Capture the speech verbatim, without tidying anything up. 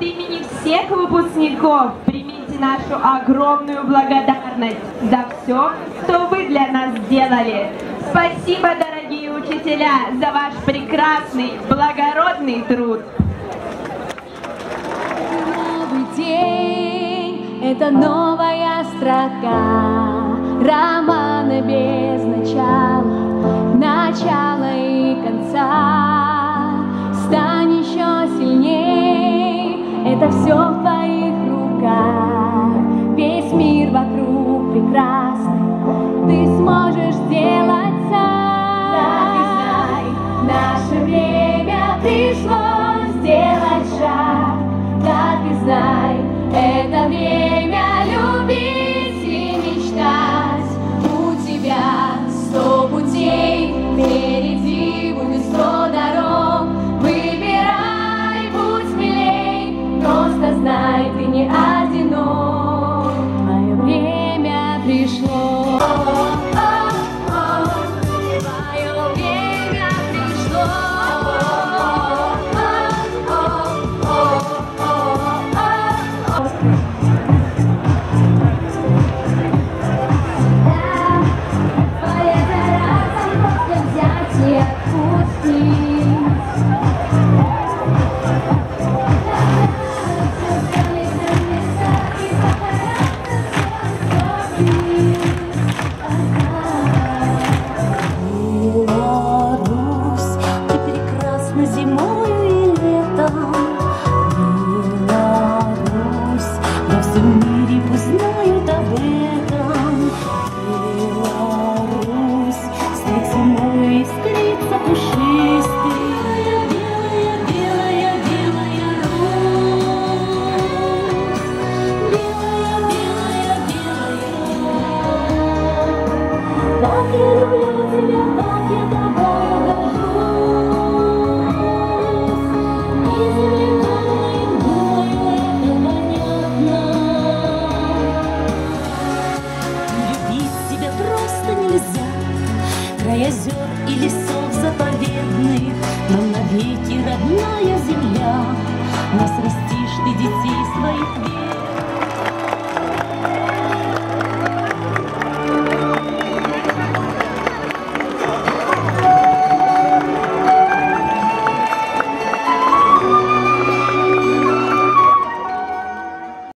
От имени всех выпускников примите нашу огромную благодарность за все, что вы для нас сделали. Спасибо, дорогие учителя, за ваш прекрасный, благородный труд. Новый день — это новая строка романа без начала, начала и конца. Стань еще сильней, это все в твоих руках. Весь мир вокруг прекрасный, ты сможешь сделать сам. Так и знай, наше время пришло сделать шаг. Так и знай, это время любить и мечтать. У тебя сто путей, впереди будет сто дорог. Выбирай, будь смелей, просто знай, ты не одинок. Твое время пришло. Твое время пришло. Край озер и лесов заповедных, нам навеки родная земля. Нас растишь ты детей своих век.